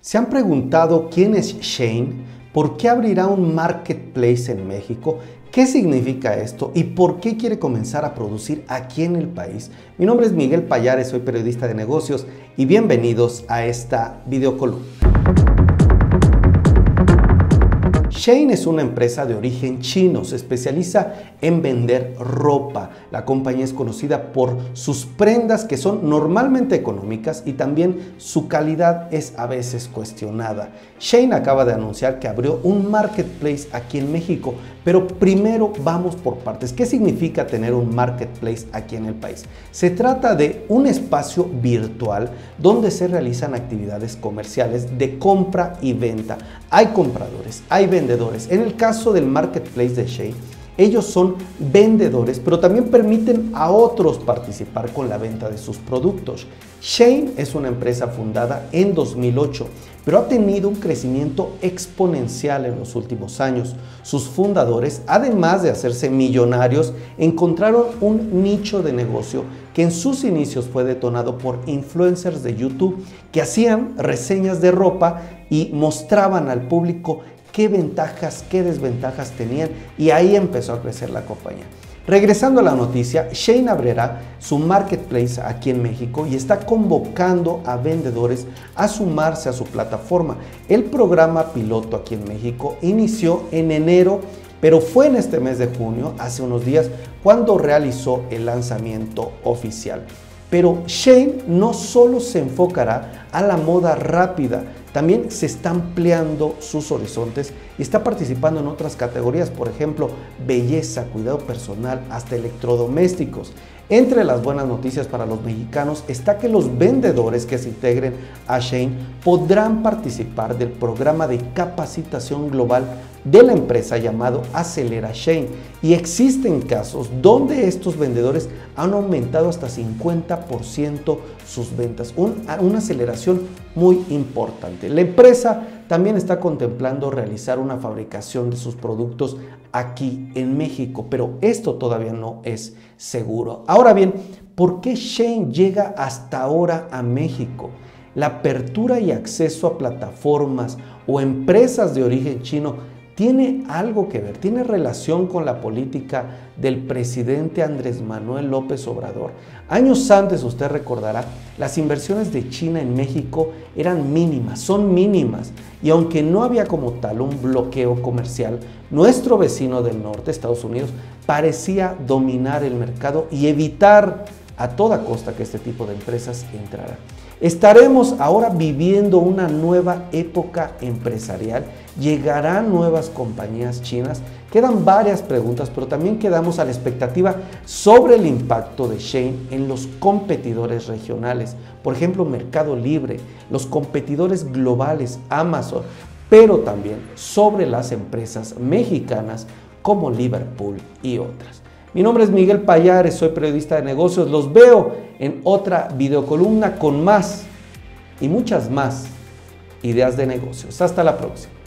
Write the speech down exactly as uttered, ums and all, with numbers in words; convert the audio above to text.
¿Se han preguntado quién es Shein? ¿Por qué abrirá un marketplace en México? ¿Qué significa esto? ¿Y por qué quiere comenzar a producir aquí en el país? Mi nombre es Miguel Payares, soy periodista de negocios y bienvenidos a esta videocolumna. Shein es una empresa de origen chino, se especializa en vender ropa. La compañía es conocida por sus prendas que son normalmente económicas y también su calidad es a veces cuestionada. Shein acaba de anunciar que abrió un marketplace aquí en México, pero primero vamos por partes. ¿Qué significa tener un marketplace aquí en el país? Se trata de un espacio virtual donde se realizan actividades comerciales de compra y venta. Hay compradores, hay vendedores. En el caso del marketplace de Shein, ellos son vendedores, pero también permiten a otros participar con la venta de sus productos. Shein es una empresa fundada en dos mil ocho, pero ha tenido un crecimiento exponencial en los últimos años. Sus fundadores, además de hacerse millonarios, encontraron un nicho de negocio que en sus inicios fue detonado por influencers de YouTube que hacían reseñas de ropa y mostraban al público qué ventajas, qué desventajas tenían, y ahí empezó a crecer la compañía. Regresando a la noticia, Shein abrirá su marketplace aquí en México y está convocando a vendedores a sumarse a su plataforma. El programa piloto aquí en México inició en enero, pero fue en este mes de junio, hace unos días, cuando realizó el lanzamiento oficial. Pero Shein no solo se enfocará a la moda rápida, también se está ampliando sus horizontes y está participando en otras categorías, por ejemplo, belleza, cuidado personal, hasta electrodomésticos. Entre las buenas noticias para los mexicanos está que los vendedores que se integren a Shein podrán participar del programa de capacitación global de la empresa llamado Acelera Shein, y existen casos donde estos vendedores han aumentado hasta cincuenta por ciento sus ventas, un, una aceleración muy importante. La empresa también está contemplando realizar una fabricación de sus productos aquí en México, pero esto todavía no es seguro. Ahora bien, ¿por qué Shein llega hasta ahora a México? La apertura y acceso a plataformas o empresas de origen chino tiene algo que ver, tiene relación con la política del presidente Andrés Manuel López Obrador. Años antes, usted recordará, las inversiones de China en México eran mínimas, son mínimas, y aunque no había como tal un bloqueo comercial, nuestro vecino del norte, Estados Unidos, parecía dominar el mercado y evitar a toda costa que este tipo de empresas entraran. Estaremos ahora viviendo una nueva época empresarial, llegarán nuevas compañías chinas, quedan varias preguntas, pero también quedamos a la expectativa sobre el impacto de Shein en los competidores regionales, por ejemplo Mercado Libre, los competidores globales, Amazon, pero también sobre las empresas mexicanas como Liverpool y otras. Mi nombre es Miguel Payares, soy periodista de negocios. Los veo en otra videocolumna con más y muchas más ideas de negocios. Hasta la próxima.